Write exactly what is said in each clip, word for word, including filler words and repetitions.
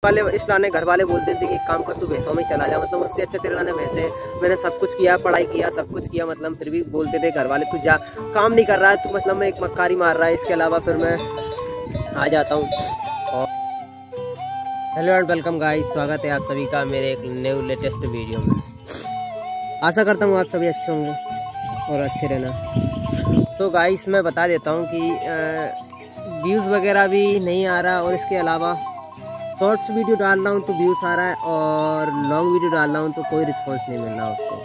वाले इसलिए घर वाले बोलते थे कि एक काम कर तू भैंसों में चला जा, मतलब उससे अच्छा तेरे लाने भैंसे, मैंने सब कुछ किया, पढ़ाई किया, सब कुछ किया, मतलब फिर भी बोलते थे घर वाले तू जा, काम नहीं कर रहा है तू, मतलब मैं एक मक्कारी मार रहा है। इसके अलावा फिर मैं आ जाता हूँ। और हेलो एंड वेलकम गाइस, स्वागत है आप सभी का मेरे एक न्यू लेटेस्ट वीडियो में। आशा करता हूँ आप सभी अच्छे होंगे और अच्छे रहना। तो गाइस मैं बता देता हूँ कि व्यूज़ वगैरह भी नहीं आ रहा, और इसके अलावा शॉर्ट्स वीडियो डाल रहा हूँ तो व्यूज़ आ रहा है, और लॉन्ग वीडियो डाल रहा हूँ तो कोई रिस्पांस नहीं मिल रहा उसको।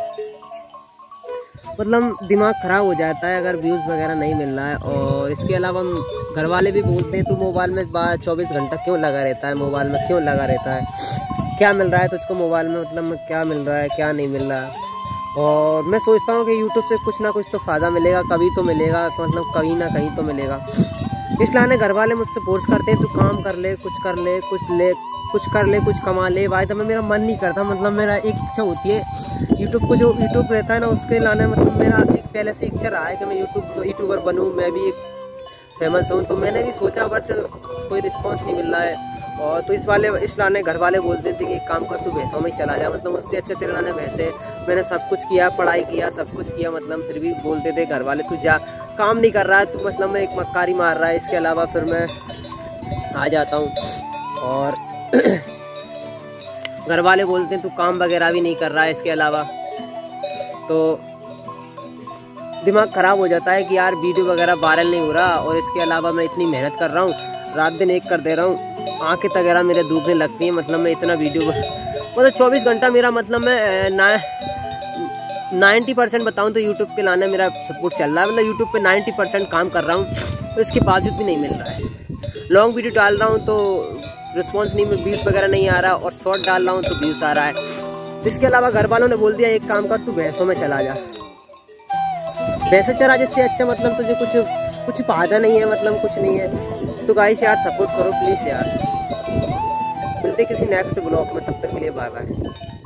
मतलब दिमाग ख़राब हो जाता है अगर व्यूज़ वगैरह नहीं मिल रहा है। और इसके अलावा घर वाले भी बोलते हैं तू मोबाइल में बारह चौबीस घंटा क्यों लगा रहता है, मोबाइल में क्यों लगा रहता है, क्या मिल रहा है तुझको मोबाइल में, मतलब क्या मिल रहा है क्या नहीं मिल रहा है। और मैं सोचता हूँ कि यूट्यूब से कुछ ना कुछ तो फ़ायदा मिलेगा, कभी तो मिलेगा, मतलब कहीं ना कहीं तो मिलेगा। इसलिए घर वाले मुझसे फोर्स करते हैं तू काम कर ले, कुछ कर ले, कुछ ले कुछ कर ले, कुछ कमा ले। भाई तो मैं मेरा मन नहीं करता, मतलब मेरा एक इच्छा होती है यूट्यूब को, जो यूट्यूब रहता है ना उसके लाने, मतलब मेरा एक पहले से इच्छा रहा है कि मैं यूट्यूब यूट्यूबर बनूँ, मैं भी एक फेमस हूँ। तो मैंने भी सोचा बट कोई रिस्पॉन्स नहीं मिल रहा है। और तो इस वाले इस लाने घर वाले बोलते थे कि एक काम कर तू भैंसों में चला जा, मतलब उससे अच्छे तेरे लाने भैंसे, मैंने सब कुछ किया, पढ़ाई किया, सब कुछ किया, मतलब फिर भी बोलते थे घर वाले तू जा, काम नहीं कर रहा है तू, मतलब मैं एक मक्कारी मार रहा है। इसके अलावा फिर मैं आ जाता हूँ। और घर वाले बोलते हैं तू काम वगैरह भी नहीं कर रहा है। इसके अलावा तो दिमाग ख़राब हो जाता है कि यार वीडियो वगैरह वायरल नहीं हो रहा, और इसके अलावा मैं इतनी मेहनत कर रहा हूँ, रात दिन एक कर दे रहा हूँ, आँखें वगैरह मेरे डूबने लगती हैं, मतलब मैं इतना वीडियो मतलब चौबीस घंटा मेरा, मतलब मैं ना नाइन्टी परसेंट बताऊँ तो यूट्यूब के लाने मेरा सपोर्ट चल रहा है, मतलब यूट्यूब पे नाइन्टी परसेंट काम कर रहा हूँ, तो इसके बावजूद भी नहीं मिल रहा है। लॉन्ग वीडियो डाल रहा हूँ तो रिस्पॉन्स नहीं, व्यूज़ वगैरह नहीं आ रहा, और शॉर्ट डाल रहा हूँ तो व्यूज़ आ रहा है। इसके अलावा घर वालों ने बोल दिया एक काम कर तू भैंसों में चला जा, भैंसे चरा, जिससे अच्छा मतलब तुझे कुछ कुछ फायदा नहीं है, मतलब कुछ नहीं है। तो गाइस यार सपोर्ट करो प्लीज़ यार। मिलते किसी नेक्स्ट ब्लॉग में, तब तक के लिए बाय बाय।